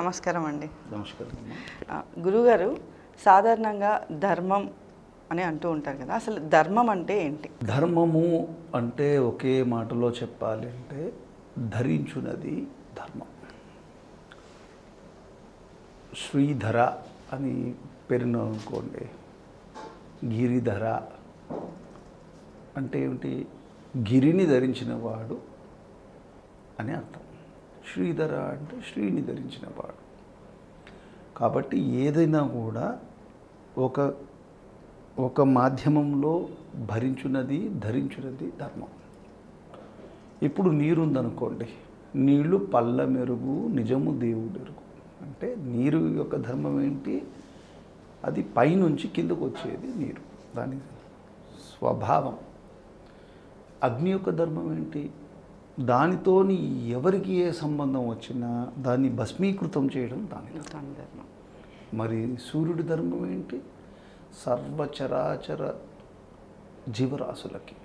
నమస్కారం అండి. నమస్కారం. గురుగారు, సాధారణంగా ధర్మం అని అంటూ ఉంటారు కదా, అసలు ధర్మం అంటే ఏంటి? ధర్మము అంటే ఒకే మాటలో చెప్పాలి అంటే ధరించున్నది ధర్మం. శ్రీధర అని పేరును అనుకోండి, గిరిధర అంటే ఏమిటి? గిరిని ధరించిన వాడు అని అర్థం. శ్రీధర అంటే శ్రీని ధరించిన వాడు. కాబట్టి ఏదైనా కూడా ఒక మాధ్యమంలో ధరించున్నది ధర్మం. ఇప్పుడు నీరుందనుకోండి, నీళ్లు పల్ల మెరుగు నిజము దేవుడు ఎరుగు అంటే నీరు యొక్క ధర్మం ఏంటి? అది పైనుంచి కిందకు వచ్చేది నీరు, దాని స్వభావం. అగ్ని యొక్క ధర్మం ఏంటి? దానితోని ఎవరికి ఏ సంబంధం వచ్చినా దాన్ని భస్మీకృతం చేయడం దాని ధర్మం. మరి సూర్యుడి ధర్మం ఏంటి? సర్వచరాచర జీవరాశులకి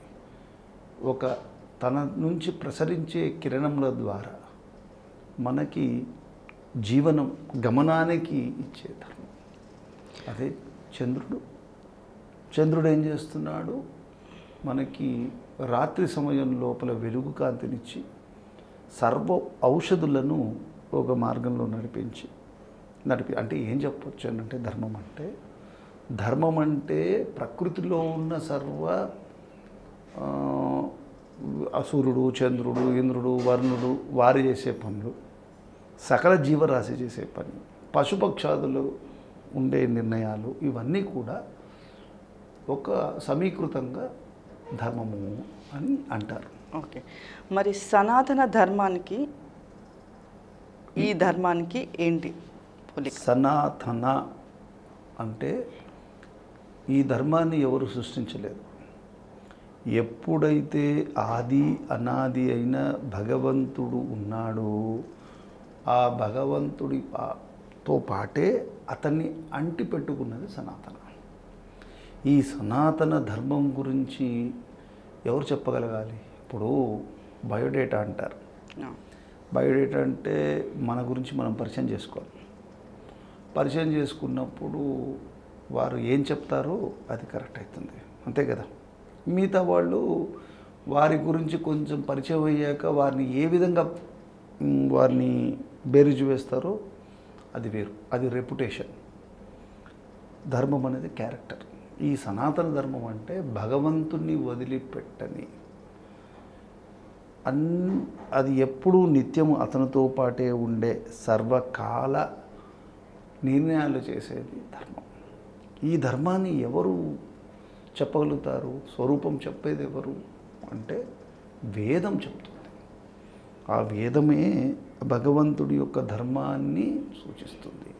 తన నుంచి ప్రసరించే కిరణముల ద్వారా మనకి జీవనం గమనానికి ఇచ్చే ధర్మం. అదే చంద్రుడు ఏం చేస్తున్నాడు? మనకి రాత్రి సమయం లోపల వెలుగు కాంతినిచ్చి సర్వ ఔషధులను ఒక మార్గంలో నడిపి అంటే ఏం చెప్పొచ్చు అంటే ధర్మం అంటే ప్రకృతిలో ఉన్న సర్వ సూర్యుడు, చంద్రుడు, ఇంద్రుడు, వరుణుడు వారు చేసే పనులు, సకల జీవరాశి చేసే పని, పశుపక్షాదులు ఉండే నిర్ణయాలు, ఇవన్నీ కూడా ఒక సమీకృతంగా ధర్మము అని అంటారు. ఓకే, మరి సనాతన ధర్మానికి ఈ ధర్మానికి ఏంటి పోలిక? సనాతన అంటే ఈ ధర్మాన్ని ఎవరు సృష్టించలేదు. ఎప్పుడైతే ఆది అనాది అయిన భగవంతుడు ఉన్నాడో ఆ భగవంతుడితో పాటే అతన్ని అంటిపెట్టుకున్నది సనాతన. ఈ సనాతన ధర్మం గురించి ఎవరు చెప్పగలగాలి? ఇప్పుడు బయోడేటా అంటారు. బయోడేటా అంటే మన గురించి మనం పరిచయం చేసుకోవాలి. పరిచయం చేసుకున్నప్పుడు వారు ఏం చెప్తారో అది కరెక్ట్ అవుతుంది, అంతే కదా. మిగతా వాళ్ళు వారి గురించి కొంచెం పరిచయం అయ్యాక వారిని ఏ విధంగా బేరీజు వేస్తారో అది వేరు, అది రెప్యుటేషన్. ధర్మం అనేది క్యారెక్టర్. ఈ సనాతన ధర్మం అంటే భగవంతుణ్ణి వదిలిపెట్టని, అది ఎప్పుడూ నిత్యము అతనితో పాటే ఉండే సర్వకాల నిర్ణయాలు చేసేది ధర్మం. ఈ ధర్మాన్ని ఎవరు చెప్పగలుగుతారు? స్వరూపం చెప్పేది ఎవరు అంటే వేదం చెప్తుంది. ఆ వేదమే భగవంతుడి యొక్క ధర్మాన్ని సూచిస్తుంది.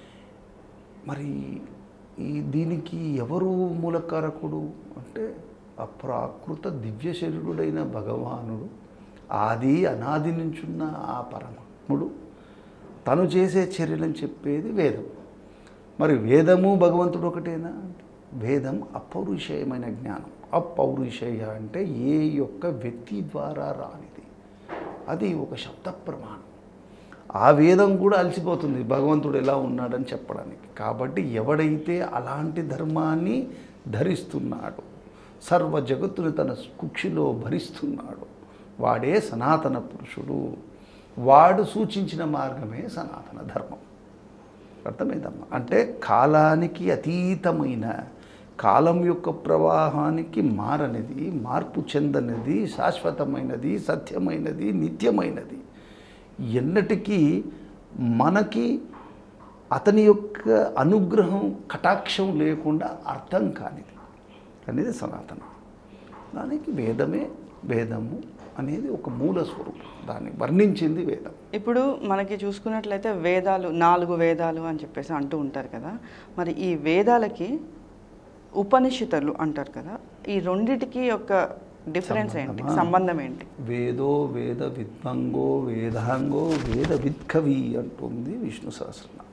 మరి దీనికి ఎవరు మూలకారకుడు అంటే అప్రాకృత దివ్య శరీరుడైన భగవానుడు, ఆది అనాది నుంచున్న ఆ పరమాత్ముడు తను చేసే చర్యలను చెప్పేది వేదం. మరి వేదము భగవంతుడు ఒకటేనా? వేదం అపౌరుషేయమైన జ్ఞానం. అపౌరుషేయ అంటే ఏ యొక్క వ్యక్తి ద్వారా రానిది, అది ఒక శబ్ద ప్రమాణం. ఆ వేదం కూడా అలసిపోతుంది భగవంతుడు ఎలా ఉన్నాడని చెప్పడానికి. కాబట్టి ఎవడైతే అలాంటి ధర్మాన్ని ధరిస్తున్నాడో, సర్వ జగత్తుని తన కుక్షిలో భరిస్తున్నాడో వాడే సనాతన పురుషుడు. వాడు సూచించిన మార్గమే సనాతన ధర్మం. అర్థమైందమ్మా? అంటే కాలానికి అతీతమైన, కాలం యొక్క ప్రవాహానికి మారనిది, మార్పు చెందనిది, శాశ్వతమైనది, సత్యమైనది, నిత్యమైనది, ఎన్నటికీ మనకి అతని యొక్క అనుగ్రహం కటాక్షం లేకుండా అర్థం కానిది అనేది సనాతనం. దానికి వేదము అనేది ఒక మూల స్వరూపం, దాన్ని వర్ణించింది వేదం. ఇప్పుడు మనకి చూసుకున్నట్లయితే వేదాలు 4 వేదాలు అని చెప్పేసి అంటూ ఉంటారు కదా, మరి ఈ వేదాలకి ఉపనిషత్తులు అంటారు కదా, ఈ రెండిటికి యొక్క డిఫరెన్స్ ఏంటి, సంబంధం ఏంటి? వేదో వేద విద్వంగో వేదాంగో వేద విద్కవి అంటుంది విష్ణు సహస్రనామం.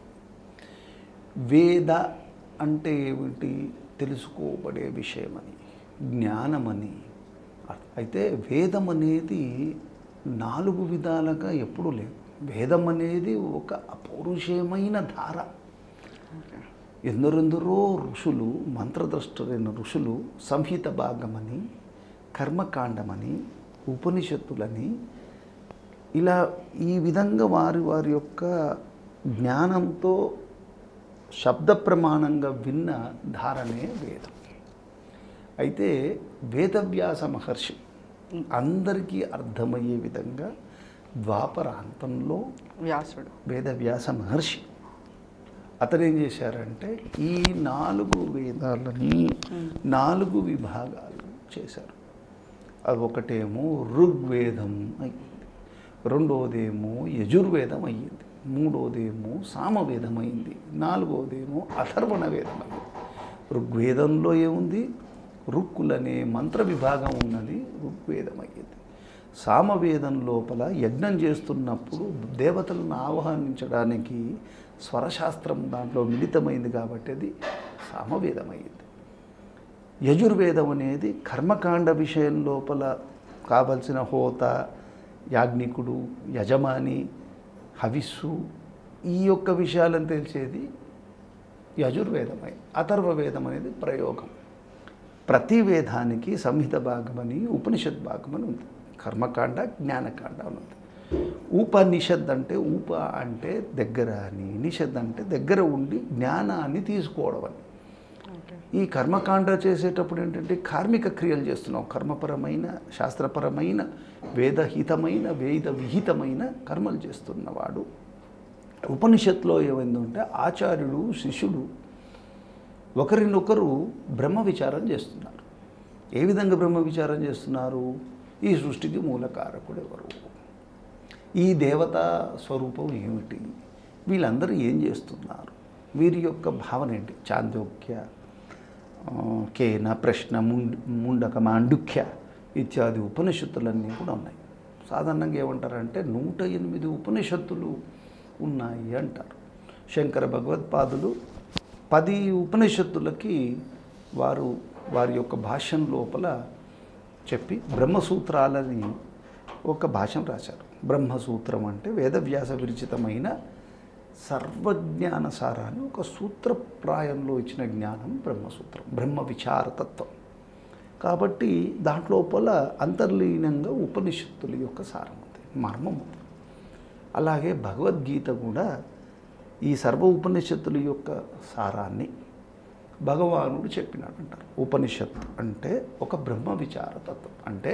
వేద అంటే ఏమిటి? తెలుసుకోబడే విషయమని, జ్ఞానమని. అయితే వేదం అనేది 4 విధాలుగా ఎప్పుడూ లేదు. వేదం అనేది ఒక అపౌరుషేయమైన ధార. ఎందరెందరో ఋషులు, మంత్రద్రష్టులైన ఋషులు సంహిత భాగమని, కర్మకాండమని, ఉపనిషత్తులని ఇలా ఈ విధంగా వారి వారి యొక్క జ్ఞానంతో శబ్ద ప్రమాణంగా విన్న ధారణే వేదం. అయితే వేదవ్యాస మహర్షి అందరికీ అర్థమయ్యే విధంగా ద్వాపరాంతంలో వేదవ్యాస మహర్షి అతను ఏం చేశారంటే ఈ 4 వేదాలని 4 విభాగాలు చేశారు. అది ఒకటేమో ఋగ్వేదం అయ్యింది, రెండోదేమో యజుర్వేదం అయ్యింది, మూడోదేమో సామవేదం అయింది, నాలుగోదేమో అథర్వణ వేదం అయింది. ఋగ్వేదంలో ఏముంది? రుక్కులనే మంత్ర విభాగం ఉన్నది, ఋగ్వేదం అయ్యింది. సామవేదం లోపల యజ్ఞం చేస్తున్నప్పుడు దేవతలను ఆహ్వానించడానికి స్వరశాస్త్రం దాంట్లో మిళితమైంది కాబట్టి అది సామవేదం అయ్యింది. యజుర్వేదం అనేది కర్మకాండ విషయం లోపల కావలసిన హోత, యాజ్ఞికుడు, యజమాని, హవిస్సు ఈ యొక్క విషయాలను తెలిసేది యజుర్వేదమై. అథర్వవేదం అనేది ప్రయోగం. ప్రతి వేదానికి సంహిత భాగమని, ఉపనిషత్ భాగమని ఉంది. కర్మకాండ, జ్ఞానకాండ అని ఉంది. ఉపనిషద్ అంటే ఉప అంటే దగ్గర అని, నిషద్ అంటే దగ్గర ఉండి జ్ఞానాన్ని తీసుకోవడం అని. ఈ కర్మకాండ చేసేటప్పుడు ఏంటంటే కార్మిక క్రియలు చేస్తున్నాం. కర్మపరమైన, శాస్త్రపరమైన, వేదహితమైన, వేద విహితమైన కర్మలు చేస్తున్నవాడు. ఉపనిషత్తులో ఏమైందంటే ఆచార్యుడు, శిష్యుడు ఒకరినొకరు బ్రహ్మ విచారం చేస్తున్నారు. ఏ విధంగా బ్రహ్మ విచారం చేస్తున్నారు? ఈ సృష్టికి మూలకారకుడు ఎవరు? ఈ దేవతా స్వరూపం ఏమిటి? వీళ్ళందరూ ఏం చేస్తున్నారు? వీరి యొక్క భావన ఏంటి? చాందోక్య, కేన, ప్రశ్న, ముండక, మాండుక్య ఇత్యాది ఉపనిషత్తులన్నీ కూడా ఉన్నాయి. సాధారణంగా ఏమంటారంటే 108 ఉపనిషత్తులు ఉన్నాయి అంటారు. శంకర భగవత్పాదులు 10 ఉపనిషత్తులకి వారి యొక్క భాష్యం లోపల చెప్పి బ్రహ్మసూత్రాలని ఒక భాష్యం రాశారు. బ్రహ్మసూత్రం అంటే వేదవ్యాస విరచితమైన సర్వజ్ఞాన సారాన్ని ఒక సూత్రప్రాయంలో ఇచ్చిన జ్ఞానం బ్రహ్మసూత్రం, బ్రహ్మ విచారతత్వం. కాబట్టి దాంట్లోపల అంతర్లీనంగా ఉపనిషత్తుల యొక్క సారం ఉంది, మర్మం ఉంది. అలాగే భగవద్గీత కూడా ఈ సర్వ ఉపనిషత్తుల యొక్క సారాన్ని భగవానుడు చెప్పినాడు అంటారు. ఉపనిషత్తు అంటే ఒక బ్రహ్మ విచారతత్వం. అంటే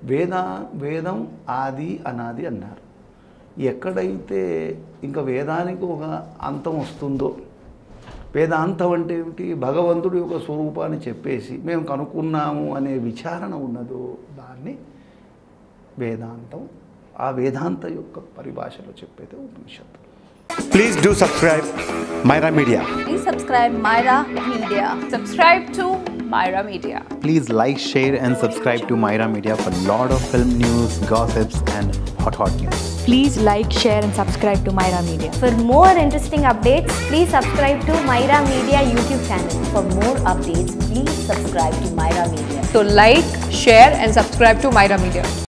వేదం ఆది అనాది అన్నారు. ఎక్కడైతే ఇంకా వేదానికి ఒక అంతం వస్తుందో, వేదాంతం అంటే ఏమిటి? భగవంతుడి యొక్క స్వరూపాన్ని చెప్పేసి మేము కనుక్కున్నాము అనే విచారణ ఉన్నదో దాన్ని వేదాంతం. ఆ వేదాంత యొక్క పరిభాషలో చెప్పేది ఉపనిషత్తు. Please do subscribe Myra Media. Please subscribe Myra Media. Subscribe to Myra Media. Please like, share and subscribe to Myra Media for lot of film news, gossips and hot news. Please like, share and subscribe to Myra Media. For more interesting updates, please subscribe to Myra Media YouTube channel. For more updates, please subscribe to Myra Media. So like, share and subscribe to Myra Media.